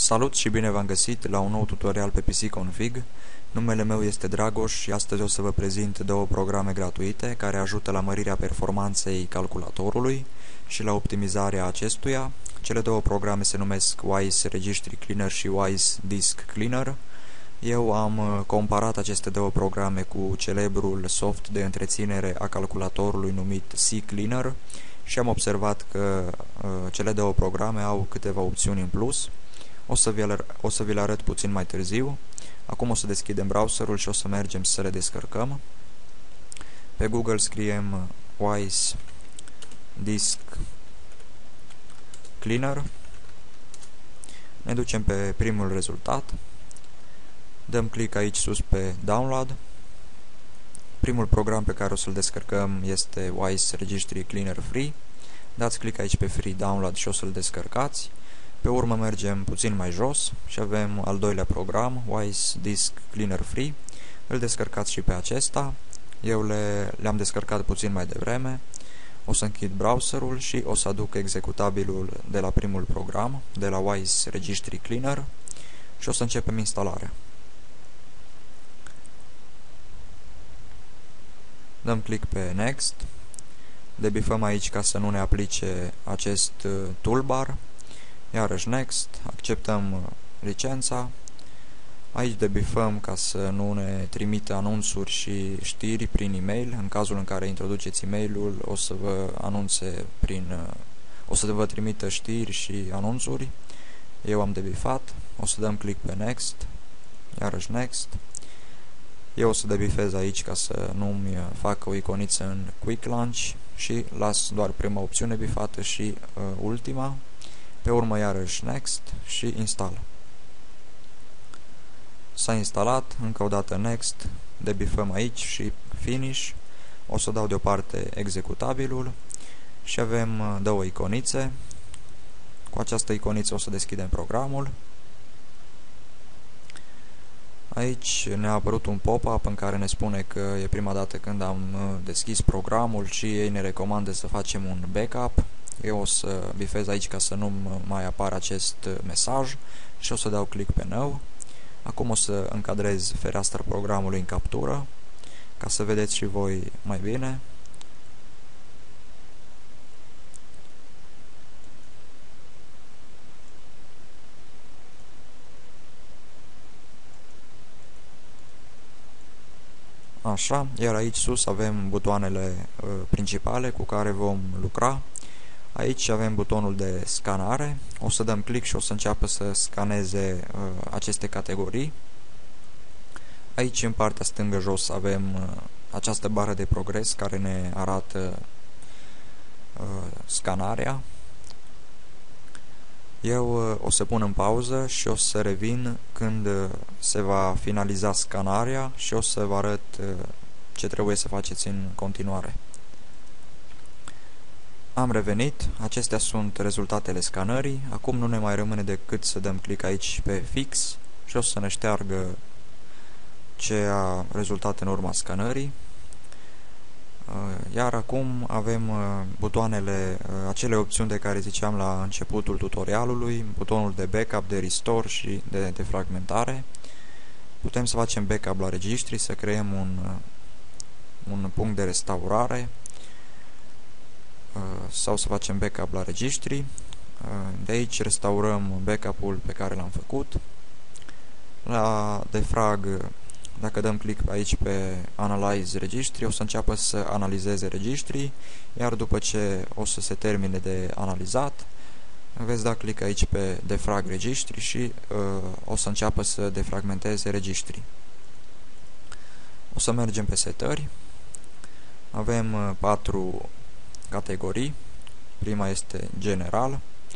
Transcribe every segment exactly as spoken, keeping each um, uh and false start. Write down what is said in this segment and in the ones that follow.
Salut și bine v-am găsit la un nou tutorial pe P C Config. Numele meu este Dragoș și astăzi o să vă prezint două programe gratuite care ajută la mărirea performanței calculatorului și la optimizarea acestuia. Cele două programe se numesc Wise Registry Cleaner și Wise Disk Cleaner. Eu am comparat aceste două programe cu celebrul soft de întreținere a calculatorului numit CCleaner și am observat că uh, cele două programe au câteva opțiuni în plus. O să, vi o să vi le arăt puțin mai târziu. Acum o să deschidem browserul și o să mergem să le descărcăm. Pe Google scriem Wise Disk Cleaner. Ne ducem pe primul rezultat. Dăm click aici sus pe Download. Primul program pe care o să-l descărcăm este Wise Registry Cleaner Free. Dați click aici pe Free Download și o să-l descărcați. Pe urmă mergem puțin mai jos și avem al doilea program, Wise Disk Cleaner Free. Îl descărcați și pe acesta. Eu le, le-am descărcat puțin mai devreme. O să închid browserul și o să aduc executabilul de la primul program, de la Wise Registry Cleaner, și o să începem instalarea. Dăm click pe Next. Debifăm aici ca să nu ne aplice acest toolbar. Iarăși Next, acceptăm licența. Aici debifăm ca să nu ne trimită anunțuri și știri prin e-mail. În cazul în care introduceți e-mailul, o să vă anunțe prin o să vă trimită știri și anunțuri. Eu am debifat. O să dăm click pe Next. Iarăși Next. Eu o să debifez aici ca să nu-mi facă o iconiță în Quick Launch și las doar prima opțiune bifată și uh, ultima. Pe urmă iarăși Next și Install. S-a instalat, încă o dată Next, debifăm aici și Finish. O să dau deoparte executabilul și avem două iconițe. Cu această iconiță o să deschidem programul. Aici ne-a apărut un pop-up în care ne spune că e prima dată când am deschis programul și ei ne recomandă să facem un backup. Eu o să bifez aici ca să nu mai apară acest mesaj și o să dau click pe No. Acum o să încadrez fereastra programului în captură ca să vedeți și voi mai bine. Așa, iar aici sus avem butoanele uh, principale cu care vom lucra. Aici avem butonul de scanare. O să dăm click și o să înceapă să scaneze uh, aceste categorii. Aici în partea stângă jos avem uh, această bară de progres care ne arată uh, scanarea. Eu uh, o să pun în pauză și o să revin când uh, se va finaliza scanarea și o să vă arăt uh, ce trebuie să faceți în continuare. Am revenit, acestea sunt rezultatele scanării. Acum nu ne mai rămâne decât să dăm click aici pe Fix și o să ne șteargă ce a rezultat în urma scanării. Iar acum avem butoanele, acele opțiuni de care ziceam la începutul tutorialului, butonul de backup, de restore și de defragmentare. Putem să facem backup la registri, să creăm un, un punct de restaurare sau să facem backup la registri. De aici restaurăm backup-ul pe care l-am făcut. La defrag, dacă dăm click aici pe Analyze Registri, o să înceapă să analizeze registrii, iar după ce o să se termine de analizat, veți da click aici pe Defrag Registri și uh, o să înceapă să defragmenteze registrii. O să mergem pe setări. Avem uh, patru categorii. Prima este general.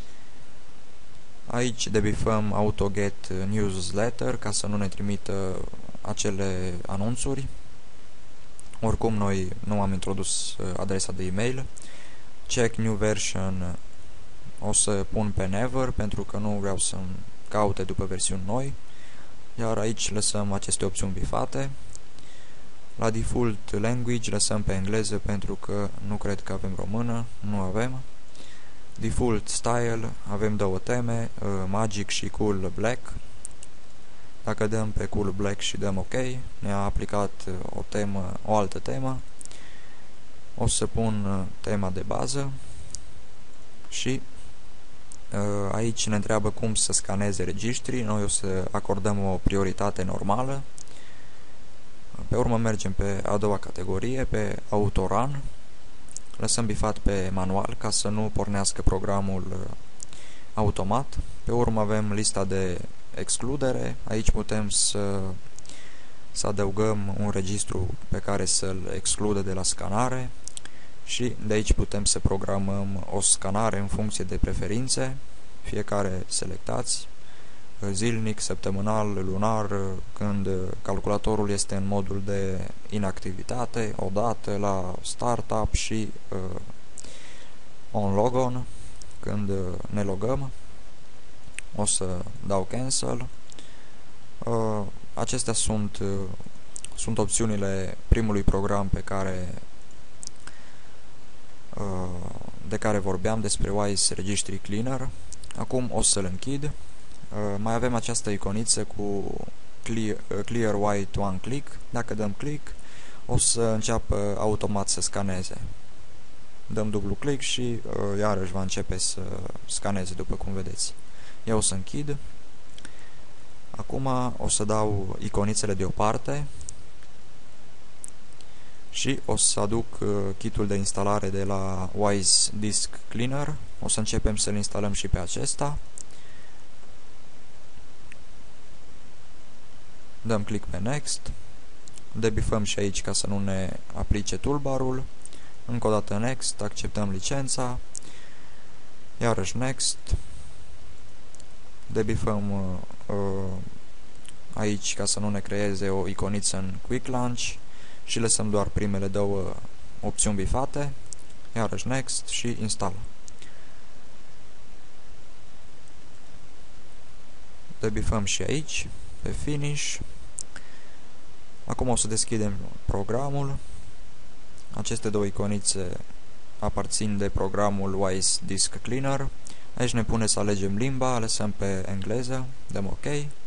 Aici debifăm AutoGet Newsletter ca să nu ne trimită acele anunțuri. Oricum noi nu am introdus adresa de e-mail. Check New Version o să pun pe Never pentru că nu vreau să caute după versiuni noi. Iar aici lăsăm aceste opțiuni bifate. La Default Language lăsăm pe engleză pentru că nu cred că avem română, nu avem. Default Style, avem două teme, uh, Magic și Cool Black. Dacă dăm pe Cool Black și dăm OK, ne-a aplicat uh, o temă, o altă temă. O să pun uh, tema de bază și uh, aici ne întreabă cum să scaneze registrii. Noi o să acordăm o prioritate normală. Pe urmă mergem pe a doua categorie, pe Autorun. Lăsăm bifat pe manual ca să nu pornească programul uh, automat. Pe urmă avem lista de excludere. Aici putem să, să adăugăm un registru pe care să-l exclude de la scanare și de aici putem să programăm o scanare în funcție de preferințe. Fiecare selectați, zilnic, săptămânal, lunar, când calculatorul este în modul de inactivitate, odată la startup și uh, on logon, când ne logăm. O să dau cancel. Uh, acestea sunt, uh, sunt opțiunile primului program pe care uh, de care vorbeam, despre Wise Registry Cleaner. Acum o să-l închid. Uh, mai avem această iconiță cu Clear, uh, clear White One Click. Dacă dăm click, o să înceapă automat să scaneze. Dăm dublu click și uh, iarăși va începe să scaneze, după cum vedeți. Eu o să închid. Acum o să dau iconițele deoparte și o să aduc uh, kitul de instalare de la Wise Disk Cleaner. O să începem să-l instalăm și pe acesta. Dăm click pe Next. Debifăm și aici ca să nu ne aplice toolbar-ul. Încă o dată Next, acceptăm licența. Iarăși Next. Debifăm uh, uh, aici ca să nu ne creeze o iconiță în Quick Launch și lăsăm doar primele două opțiuni bifate. Iarăși Next și Install. Debifăm și aici pe Finish. Acum o să deschidem programul. Aceste două iconițe aparțin de programul Wise Disk Cleaner. Aici ne pune să alegem limba, lăsăm pe engleză, dăm OK.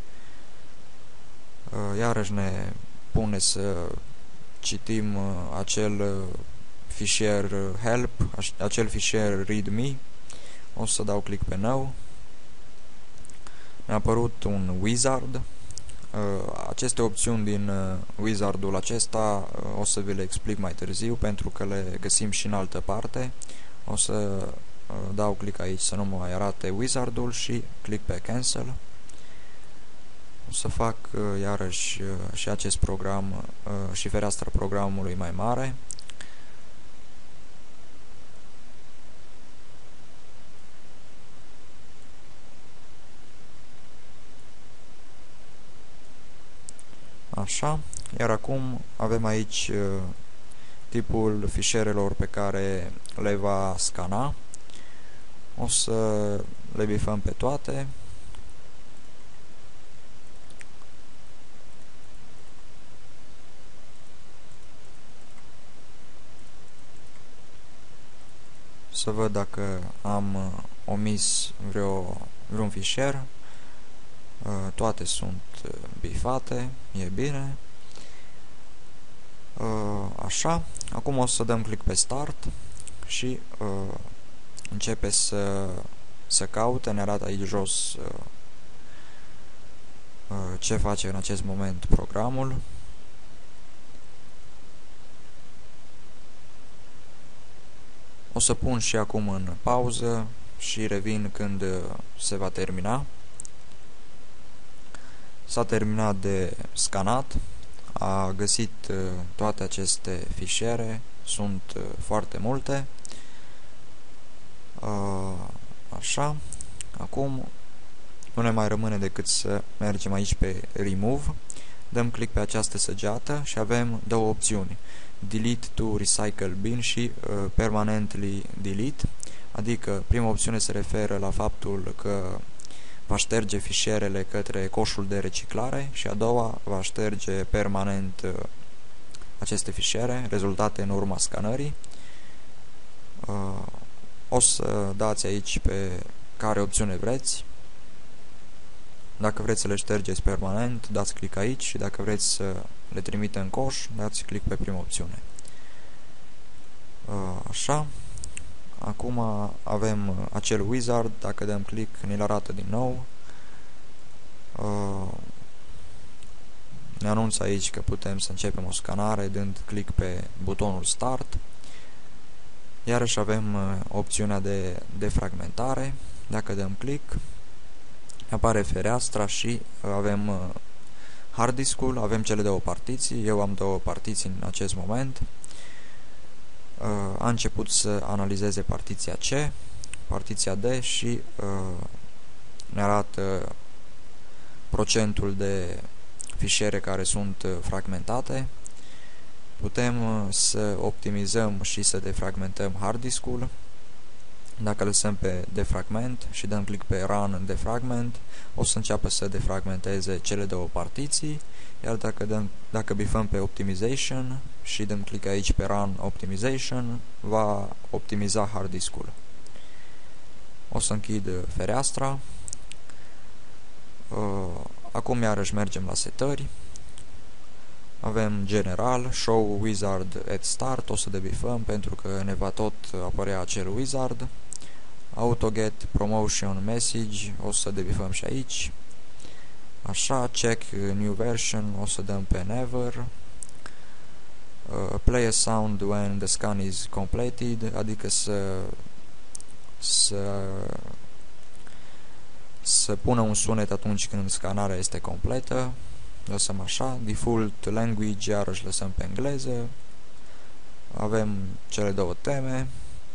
Iarăși ne pune să citim acel fișier help, acel fișier readme. O să dau click pe No. Mi-a apărut un wizard. Aceste opțiuni din wizardul acesta o să vi le explic mai târziu, pentru că le găsim și în altă parte. O să dau click aici să nu mă mai arate wizardul și click pe cancel. O să fac iarăși și acest program și fereastra programului mai mare. Așa, iar acum avem aici uh, tipul fișierelor pe care le va scana. O să le bifăm pe toate. Să văd dacă am uh, omis vreo, vreun fișier. Toate sunt bifate, e bine. Așa, acum o să dăm click pe Start și începe să, să caute, ne arată aici jos ce face în acest moment programul. O să pun și acum în pauză și revin când se va termina. S-a terminat de scanat, a găsit uh, toate aceste fișiere, sunt uh, foarte multe. Uh, așa, acum nu ne mai rămâne decât să mergem aici pe Remove, dăm click pe această săgeată și avem două opțiuni, Delete to Recycle Bin și uh, Permanently Delete, adică prima opțiune se referă la faptul că va șterge fișierele către coșul de reciclare și a doua va șterge permanent uh, aceste fișiere rezultate în urma scanării. Uh, O să dați aici pe care opțiune vreți. Dacă vreți să le ștergeți permanent, dați click aici și dacă vreți să le trimite în coș, dați click pe prima opțiune. Așa. Acum avem acel wizard, dacă dăm click, ne-l arată din nou. Ne anunță aici că putem să începem o scanare dând click pe butonul Start. Iarăși avem opțiunea de defragmentare. Dacă dăm click, apare fereastra și avem hard disk-ul, avem cele două partiții. Eu am două partiții în acest moment. A început să analizeze partiția C, partiția D și ne arată procentul de fișiere care sunt fragmentate. Putem să optimizăm și să defragmentăm hard disk-ul. Dacă lăsăm pe defragment și dăm click pe Run Defragment, o să înceapă să defragmenteze cele două partiții, iar dacă, dăm, dacă bifăm pe Optimization și dăm click aici pe Run Optimization, va optimiza hard disk-ul. O să închid fereastra. Acum iarăși mergem la setări. Avem General, Show Wizard at Start, o să debifăm pentru că ne va tot apărea acel wizard. AutoGet Promotion Message, o să debifăm și aici. Așa, Check New Version, o să dăm pe Never. Uh, play a sound when the scan is completed, adică să să să pună un sunet atunci când scanarea este completă. Lăsăm așa. Default Language, iarăși lăsăm pe engleză. Avem cele două teme.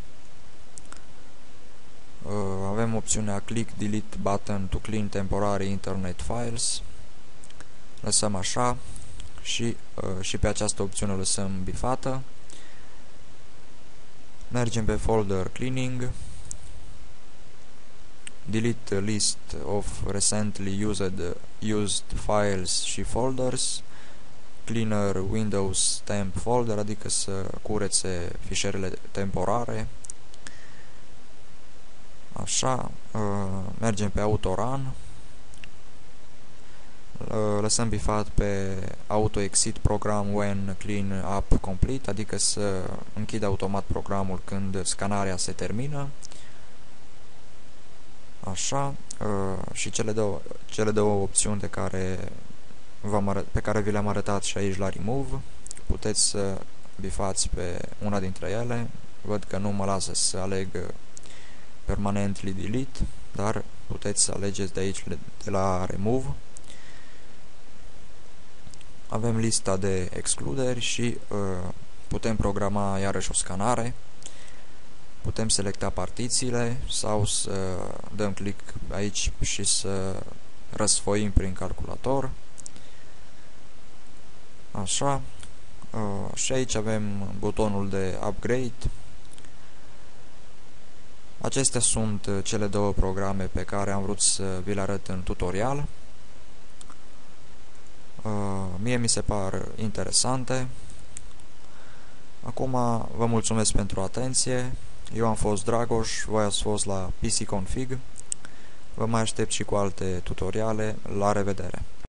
Uh, avem opțiunea Click Delete Button to Clean Temporary Internet Files. Lăsăm așa și, uh, și pe această opțiune o lăsăm bifată. Mergem pe Folder Cleaning. Delete List of Recently Used, used Files și Folders. Cleaner Windows Temp Folder, adică să curețe fișierele temporare. Așa, uh, mergem pe Autorun. Uh, lăsăm bifat pe Auto Exit Program when Clean Up Complete, adică să închide automat programul când scanarea se termină. Așa, uh, și cele două, cele două opțiuni de care pe care vi le-am arătat și aici la Remove, puteți să bifați pe una dintre ele. Văd că nu mă lasă să aleg Permanently Delete, dar puteți să alegeți de aici, de la Remove. Avem lista de excluderi și uh, putem programa iarăși o scanare. Putem selecta partițiile sau să dăm click aici și să răsfoim prin calculator. Așa. Uh, și aici avem butonul de Upgrade. Acestea sunt cele două programe pe care am vrut să vi le arăt în tutorial. Uh, mie mi se par interesante. Acum vă mulțumesc pentru atenție. Eu am fost Dragoș, voi ați fost la P C Config. Vă mai aștept și cu alte tutoriale. La revedere!